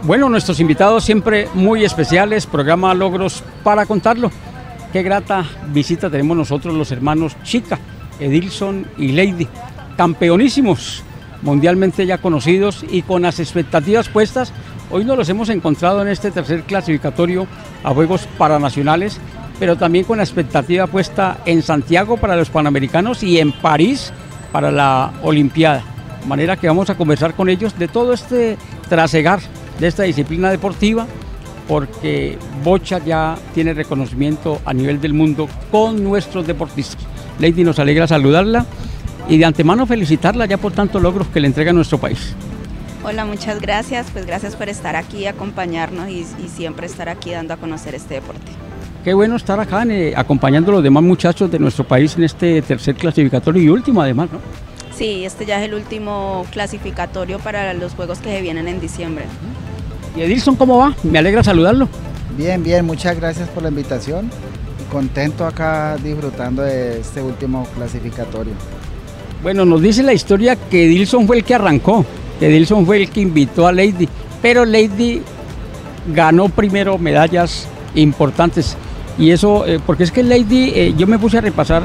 Bueno, nuestros invitados siempre muy especiales, programa Logros para contarlo. Qué grata visita tenemos nosotros los hermanos Chica, Edilson y Lady, campeonísimos, mundialmente ya conocidos y con las expectativas puestas. Hoy nos los hemos encontrado en este tercer clasificatorio a Juegos Paranacionales, pero también con la expectativa puesta en Santiago para los Panamericanos y en París para la Olimpiada. De manera que vamos a conversar con ellos de todo este trasegar de esta disciplina deportiva, porque bocha ya tiene reconocimiento a nivel del mundo con nuestros deportistas. Lady, nos alegra saludarla y de antemano felicitarla ya por tantos logros que le entrega a nuestro país. Hola, muchas gracias, pues gracias por estar aquí, acompañarnos y siempre estar aquí dando a conocer este deporte. Qué bueno estar acá acompañando a los demás muchachos de nuestro país en este tercer clasificatorio y último además, ¿no? Sí, este ya es el último clasificatorio para los juegos que se vienen en diciembre. ¿Y Edilson cómo va? Me alegra saludarlo. Bien, bien, muchas gracias por la invitación y contento acá disfrutando de este último clasificatorio. Bueno, nos dice la historia que Edilson fue el que arrancó, que Edilson fue el que invitó a Lady, pero Lady ganó primero medallas importantes y eso, porque es que Lady, yo me puse a repasar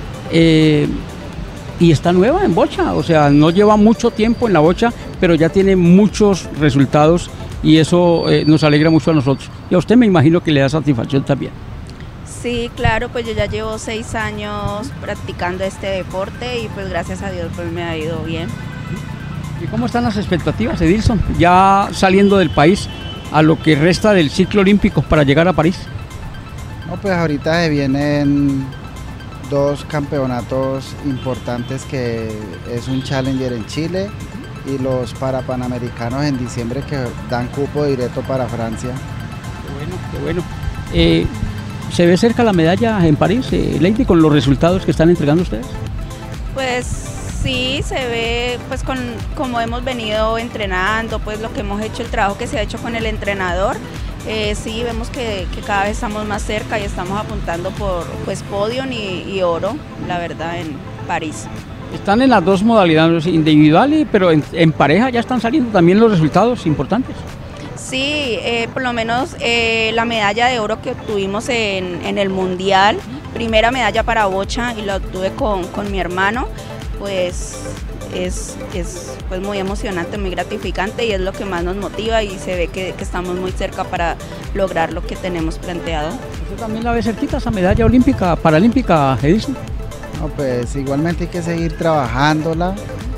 y está nueva en bocha, o sea, no lleva mucho tiempo en la bocha, pero ya tiene muchos resultados y eso nos alegra mucho a nosotros. Y a usted me imagino que le da satisfacción también. Sí, claro, pues yo ya llevo 6 años practicando este deporte y pues gracias a Dios pues me ha ido bien. ¿Y cómo están las expectativas, Edilson, ya saliendo del país a lo que resta del ciclo olímpico para llegar a París? No, pues ahorita se vienen 2 campeonatos importantes, que es un Challenger en Chile y los Parapanamericanos en diciembre, que dan cupo directo para Francia. Qué bueno, qué bueno. ¿Se ve cerca la medalla en París, Lady, con los resultados que están entregando ustedes? Pues sí, se ve pues como hemos venido entrenando, pues lo que hemos hecho, el trabajo que se ha hecho con el entrenador. Sí, vemos que cada vez estamos más cerca y estamos apuntando por pues podio y oro, la verdad, en París. Están en las dos modalidades, individual, pero en pareja ya están saliendo también los resultados importantes. Sí, por lo menos la medalla de oro que obtuvimos en el Mundial, primera medalla para bocha y la obtuve con mi hermano, pues es pues muy emocionante, muy gratificante y es lo que más nos motiva y se ve que estamos muy cerca para lograr lo que tenemos planteado. ¿Usted también la ve cerquita esa medalla olímpica, paralímpica, Edilson? No, pues igualmente hay que seguir trabajándola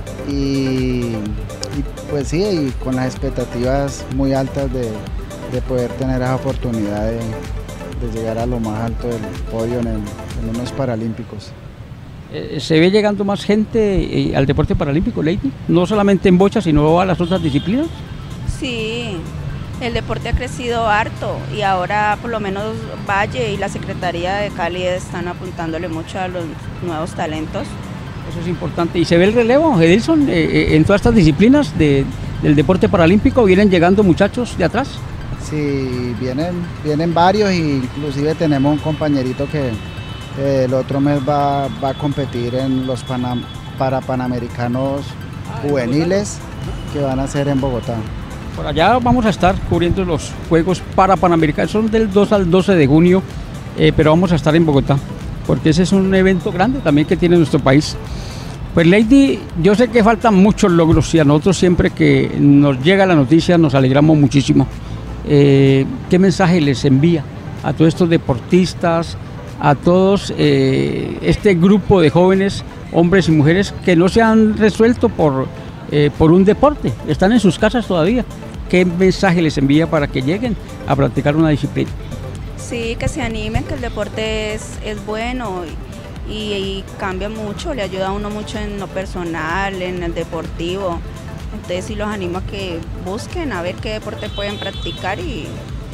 y pues sí, y con las expectativas muy altas de poder tener esa oportunidad de llegar a lo más alto del podio en unos paralímpicos. ¿Se ve llegando más gente al deporte paralímpico, Lady? No solamente en bocha, sino a las otras disciplinas. Sí, el deporte ha crecido harto y ahora por lo menos Valle y la Secretaría de Cali están apuntándole mucho a los nuevos talentos. Eso es importante. ¿Y se ve el relevo, Edilson, en todas estas disciplinas del deporte paralímpico? ¿Vienen llegando muchachos de atrás? Sí, vienen varios, e inclusive tenemos un compañerito que el otro mes va a competir en los Parapanamericanos juveniles que van a ser en Bogotá. Por allá vamos a estar cubriendo los Juegos Parapanamericanos, son del 2 al 12 de junio, pero vamos a estar en Bogotá, porque ese es un evento grande también que tiene nuestro país. Pues Lady, yo sé que faltan muchos logros y a nosotros siempre que nos llega la noticia nos alegramos muchísimo. ¿Qué mensaje les envía a todos estos deportistas, a todos este grupo de jóvenes, hombres y mujeres que no se han resuelto por un deporte, están en sus casas todavía? ¿Qué mensaje les envía para que lleguen a practicar una disciplina? Sí, que se animen, que el deporte es bueno y cambia mucho, le ayuda a uno mucho en lo personal, en el deportivo. Entonces sí los animo a que busquen a ver qué deporte pueden practicar y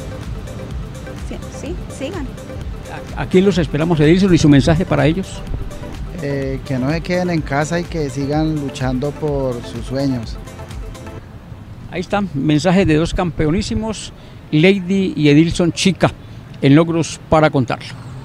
sí, sigan. Aquí los esperamos, Edilson, y su mensaje para ellos. Que no se queden en casa y que sigan luchando por sus sueños. Ahí están, mensajes de 2 campeonísimos, Lady y Edilson Chica, en Logros para contarlo.